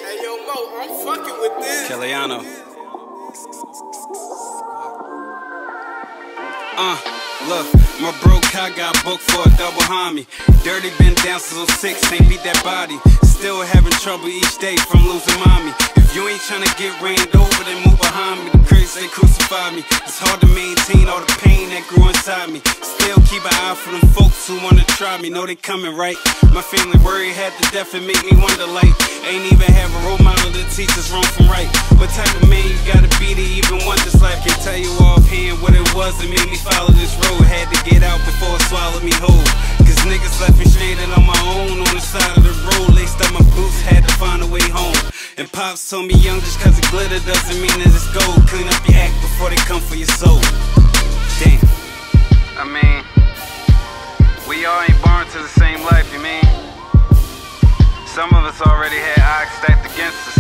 Hey yo, Mo, I'm fucking with this. Kellyano. Look, my bro Kai got booked for a double homie. Dirty been down since 06, ain't beat that body. Still having trouble each day from losing mommy. If you ain't tryna get rained over, then move behind me. The critics, they crucify me. It's hard to maintain all the pain that grew inside me. Still keep an eye for them folks who wanna try me. Know they coming, right? My family worried had to death and make me wonder, like, ain't even have a role model that teaches wrong from right. What type of man you gotta be to even want this life? Can't tell you offhand what it was that made me follow this road. Had to get out before it swallowed me whole. Cause niggas left me stranded on my own on the side of the road. Laced up my boots, had to find a way home. And Pops told me young, just cause it glitter doesn't mean that it's gold. Clean up your act before they come for your soul. Damn. I mean, we all ain't born to the same life, you mean? Some of us already had odds stacked against us.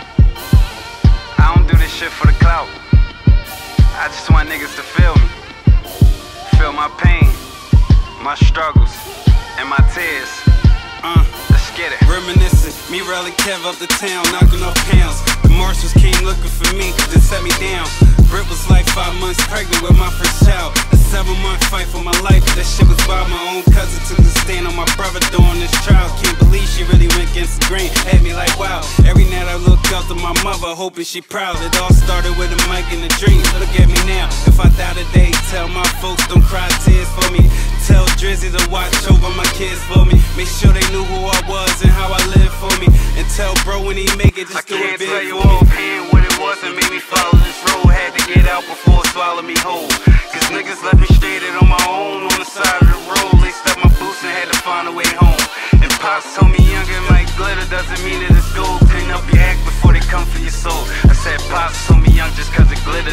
I don't do this shit for the clout. I just want niggas to feel me. Feel my pain, my struggles, and my tears. Let's get it. Reminiscing, me rally Kev up the town, knocking off pounds. The marshals came looking for me, cause they set me down. Britt was like 5 months pregnant with my first child. A 7-month fight for my life, that shit was by my own cousin. Took the stand on my brother during this trial. Can't believe she really went against the grain. Had me like wow. Every night I look up to my mother, hoping she proud. It all started with a mic and a dream. Look at me now. If I die today, tell my folks don't cry tears for me. Tell Drizzy to watch over my kids for me. Make sure they knew who I was and how I lived for me. And tell bro when he make it, just do it big for me. I can't tell you offhand what it was that made me follow this road. Had to get out before it swallowed me whole. Cause niggas left me stranded on my own on the side of the road. Laced up my boots and had to find a way home. And Pops told me young and like glitter doesn't mean that it's gold. Clean up your act before they come for your soul. I said Pops told me young, just cause it glitter